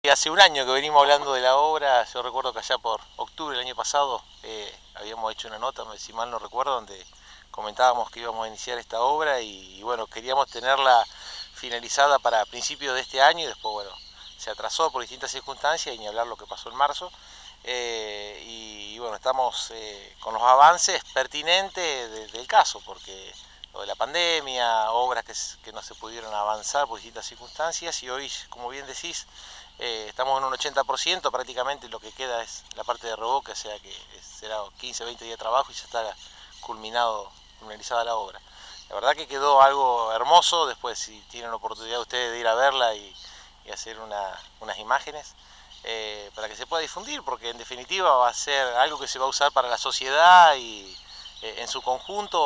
Hace un año que venimos hablando de la obra. Yo recuerdo que allá por octubre del año pasado habíamos hecho una nota, si mal no recuerdo, donde comentábamos que íbamos a iniciar esta obra y bueno, queríamos tenerla finalizada para principios de este año y después, bueno, se atrasó por distintas circunstancias y ni hablar lo que pasó en marzo. Y bueno, estamos con los avances pertinentes del caso, porque lo de la pandemia, obras que no se pudieron avanzar por distintas circunstancias y hoy, como bien decís, estamos en un 80%, prácticamente lo que queda es la parte de revoque, o sea que será 15, 20 días de trabajo y ya está finalizada la obra. La verdad que quedó algo hermoso. Después, si tienen oportunidad ustedes de ir a verla y hacer unas imágenes para que se pueda difundir, porque en definitiva va a ser algo que se va a usar para la sociedad y en su conjunto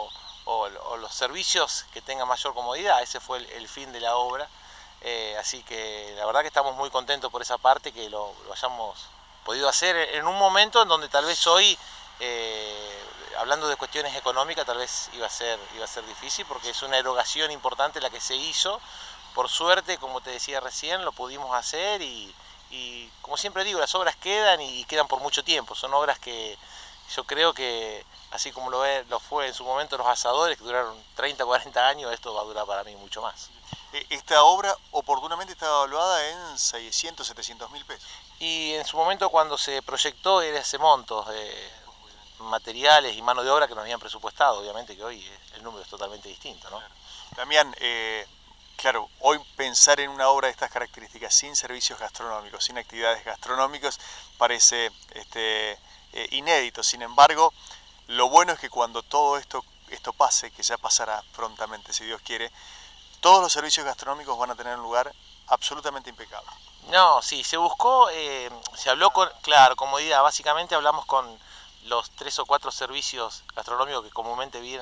o los servicios que tengan mayor comodidad. Ese fue el fin de la obra. Así que la verdad que estamos muy contentos por esa parte, que lo hayamos podido hacer en un momento en donde tal vez hoy, hablando de cuestiones económicas, tal vez iba a ser difícil, porque es una erogación importante la que se hizo. Por suerte, como te decía recién, lo pudimos hacer y como siempre digo, las obras quedan y quedan por mucho tiempo. Son obras que yo creo que, así como lo fue en su momento los asadores, que duraron 30, 40 años, esto va a durar para mí mucho más. Esta obra oportunamente estaba evaluada en 600, 700 mil pesos. Y en su momento, cuando se proyectó, era ese monto de materiales y mano de obra que nos habían presupuestado. Obviamente que hoy el número es totalmente distinto, ¿no? Claro. Damián, claro, hoy pensar en una obra de estas características sin servicios gastronómicos, sin actividades gastronómicas, parece inédito. Sin embargo, lo bueno es que cuando todo esto pase, que ya pasará prontamente si Dios quiere, todos los servicios gastronómicos van a tener un lugar absolutamente impecable. No, sí, se buscó, se habló con, claro, comodidad. Básicamente hablamos con los 3 o 4 servicios gastronómicos que comúnmente vienen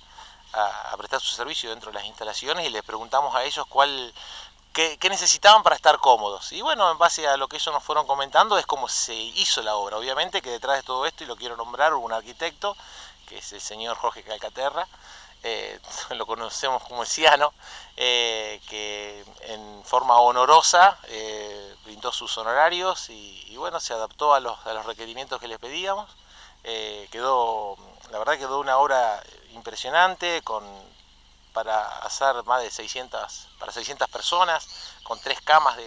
a prestar su servicio dentro de las instalaciones y les preguntamos a ellos qué necesitaban para estar cómodos. Y bueno, en base a lo que ellos nos fueron comentando es como se hizo la obra. Obviamente que detrás de todo esto, y lo quiero nombrar, hubo un arquitecto, que es el señor Jorge Calcaterra, lo conocemos como el Ciano, que en forma honorosa brindó sus honorarios y bueno, se adaptó a los requerimientos que les pedíamos. La verdad quedó una obra impresionante, para hacer más de 600 personas, con 3 camas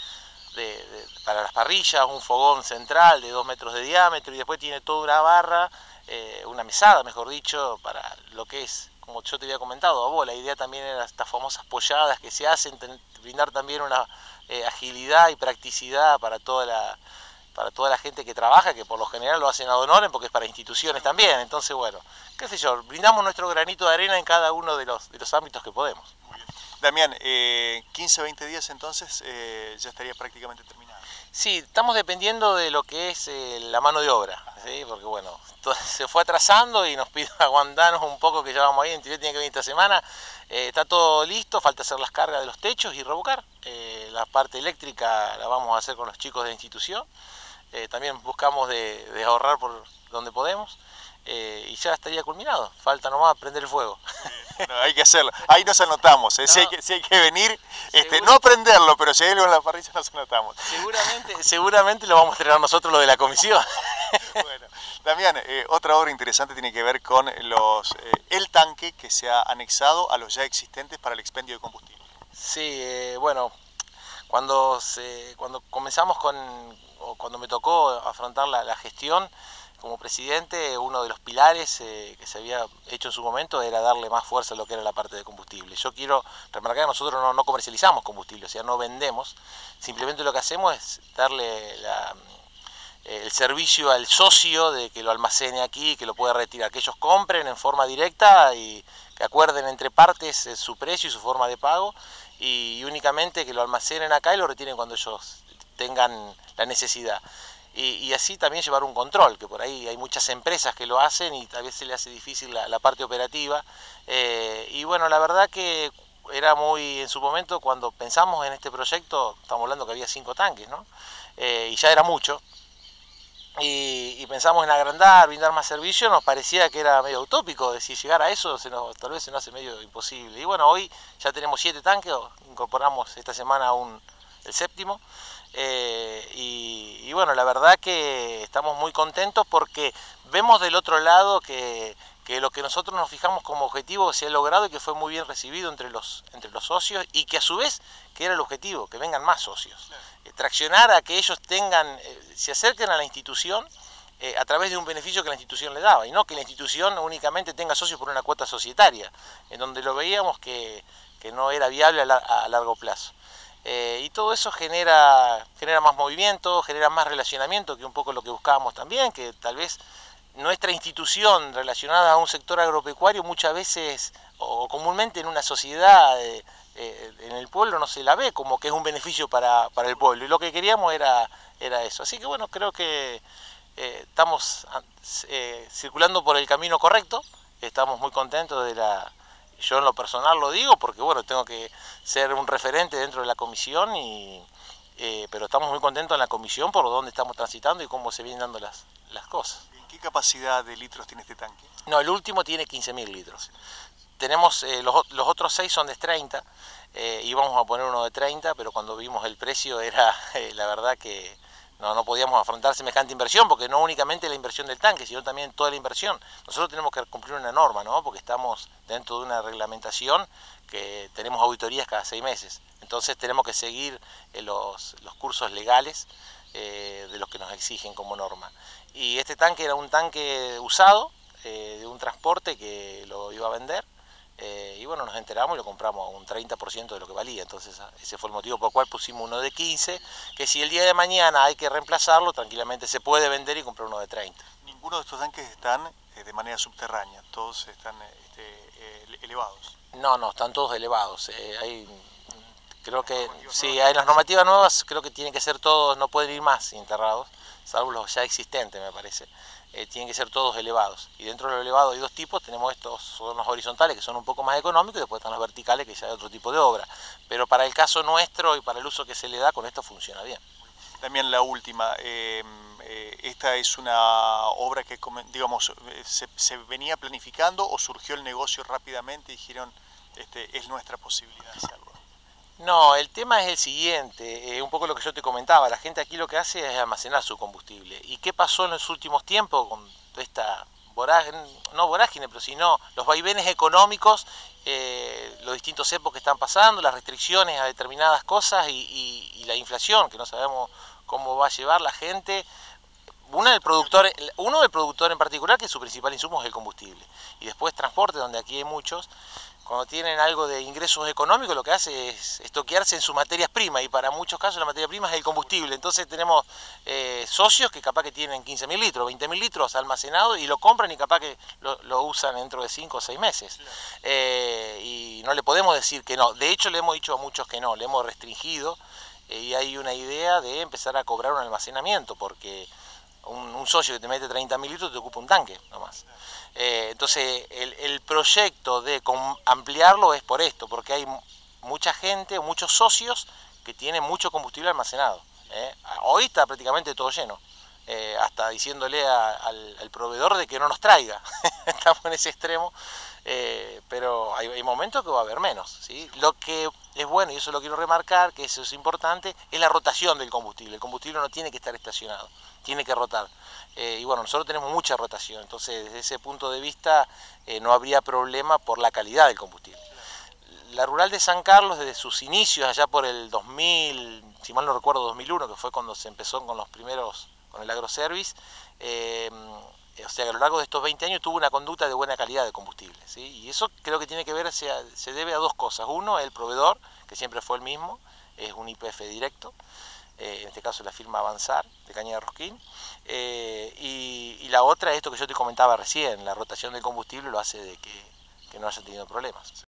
para las parrillas, un fogón central de 2 metros de diámetro y después tiene toda una barra, una mesada, mejor dicho, para lo que es, como yo te había comentado a vos, la idea también era estas famosas polladas que se hacen, brindar también una agilidad y practicidad para toda la gente que trabaja, que por lo general lo hacen ad honorem porque es para instituciones también. Entonces, bueno, qué sé yo, brindamos nuestro granito de arena en cada uno de los ámbitos que podemos. Muy bien. Damián, 15, 20 días entonces ya estaría prácticamente terminado. Sí, estamos dependiendo de lo que es la mano de obra, ¿sí? Porque bueno, se fue atrasando y nos pide aguantarnos un poco, que ya vamos ahí, en teoría tiene que venir esta semana. Está todo listo, falta hacer las cargas de los techos y revocar. La parte eléctrica la vamos a hacer con los chicos de la institución. También buscamos de ahorrar por donde podemos. Y ya estaría culminado, falta nomás prender el fuego. No, hay que hacerlo, ahí nos anotamos, ¿eh? No. Si hay que venir, no prenderlo, pero si hay algo en la parrilla nos anotamos. Seguramente lo vamos a estrenar nosotros, lo de la comisión. Bueno, Damián, otra obra interesante tiene que ver con el tanque que se ha anexado a los ya existentes para el expendio de combustible. Sí, bueno, cuando comenzamos cuando me tocó afrontar la gestión como presidente, uno de los pilares que se había hecho en su momento era darle más fuerza a lo que era la parte de combustible. Yo quiero remarcar que nosotros no comercializamos combustible, o sea, no vendemos, simplemente lo que hacemos es darle el servicio al socio de que lo almacene aquí, que lo pueda retirar, que ellos compren en forma directa y que acuerden entre partes su precio y su forma de pago y únicamente que lo almacenen acá y lo retiren cuando ellos tengan la necesidad. Y así también llevar un control, que por ahí hay muchas empresas que lo hacen y tal vez se le hace difícil la parte operativa. Y bueno, la verdad que era en su momento, cuando pensamos en este proyecto, estamos hablando que había 5 tanques, ¿no? Y ya era mucho. Y pensamos en agrandar, brindar más servicio, nos parecía que era medio utópico, decir llegar a eso tal vez se nos hace medio imposible. Y bueno, hoy ya tenemos 7 tanques, incorporamos esta semana el 7º, Y bueno, la verdad que estamos muy contentos porque vemos del otro lado que lo que nosotros nos fijamos como objetivo se ha logrado y que fue muy bien recibido entre los socios, y que a su vez que era el objetivo, que vengan más socios. Traccionar a que ellos se acerquen a la institución a través de un beneficio que la institución le daba, y no que la institución únicamente tenga socios por una cuota societaria, en donde lo veíamos que no era viable a largo plazo. Y todo eso genera más movimiento, genera más relacionamiento, que un poco lo que buscábamos también, que tal vez nuestra institución relacionada a un sector agropecuario muchas veces o comúnmente en una sociedad en el pueblo no se la ve como que es un beneficio para el pueblo, y lo que queríamos era eso. Así que bueno, creo que estamos circulando por el camino correcto, estamos muy contentos yo en lo personal lo digo porque bueno, tengo que ser un referente dentro de la comisión, pero estamos muy contentos en la comisión por donde estamos transitando y cómo se vienen dando las cosas. ¿En qué capacidad de litros tiene este tanque? No, el último tiene 15.000 litros. Tenemos, los otros 6 son de 30, íbamos a poner uno de 30, pero cuando vimos el precio era la verdad que no podíamos afrontar semejante inversión, porque no únicamente la inversión del tanque, sino también toda la inversión. Nosotros tenemos que cumplir una norma, ¿no? Porque estamos dentro de una reglamentación que tenemos auditorías cada 6 meses. Entonces tenemos que seguir los cursos legales de los que nos exigen como norma. Y este tanque era un tanque usado, de un transporte que lo iba a vender. Y bueno, nos enteramos y lo compramos a un 30% de lo que valía. Entonces ese fue el motivo por el cual pusimos uno de 15, que si el día de mañana hay que reemplazarlo, tranquilamente se puede vender y comprar uno de 30. Ninguno de estos tanques están de manera subterránea, todos están elevados. No, están todos elevados. Creo que sí, hay las normativas nuevas, creo que tienen que ser todos, no pueden ir más enterrados, salvo los ya existentes, me parece. Tienen que ser todos elevados, y dentro de los elevados hay dos tipos. Tenemos estos, son los horizontales, que son un poco más económicos, y después están los verticales, que ya hay otro tipo de obra, pero para el caso nuestro y para el uso que se le da, con esto funciona bien. También la última, esta es una obra que, digamos, se venía planificando, o surgió el negocio rápidamente y dijeron, es nuestra posibilidad de hacerlo. No, el tema es el siguiente, un poco lo que yo te comentaba, la gente aquí lo que hace es almacenar su combustible. ¿Y qué pasó en los últimos tiempos con esta no vorágine, pero sino los vaivenes económicos, los distintos cepos que están pasando, las restricciones a determinadas cosas y la inflación, que no sabemos cómo va a llevar la gente? Uno del productor en particular, que su principal insumo es el combustible, y después transporte, donde aquí hay muchos. Cuando tienen algo de ingresos económicos, lo que hace es estoquearse en sus materias primas, y para muchos casos la materia prima es el combustible. Entonces tenemos socios que capaz que tienen 15.000 litros, 20.000 litros almacenados, y lo compran y capaz que lo usan dentro de 5 o 6 meses. Y no le podemos decir que no. De hecho, le hemos dicho a muchos que no, le hemos restringido, y hay una idea de empezar a cobrar un almacenamiento, porque un socio que te mete 30.000 litros te ocupa un tanque nomás. Entonces el proyecto de ampliarlo es por esto, porque hay mucha gente, muchos socios que tienen mucho combustible almacenado. Hoy está prácticamente todo lleno, hasta diciéndole al proveedor de que no nos traiga. Estamos en ese extremo, pero hay momentos que va a haber menos, ¿sí? Lo que es bueno, y eso lo quiero remarcar, que eso es importante, es la rotación del combustible. El combustible no tiene que estar estacionado, tiene que rotar. Y bueno, nosotros tenemos mucha rotación, entonces desde ese punto de vista no habría problema por la calidad del combustible. La rural de San Carlos, desde sus inicios, allá por el 2000, si mal no recuerdo, 2001, que fue cuando se empezó con el agroservice, o sea que a lo largo de estos 20 años tuvo una conducta de buena calidad de combustible, ¿sí? Y eso creo que tiene que ver, se debe a dos cosas. Uno, el proveedor, que siempre fue el mismo, es un YPF directo, en este caso la firma Avanzar, de Cañada de Rosquín, y la otra es esto que yo te comentaba recién, la rotación del combustible lo hace de que no hayan tenido problemas.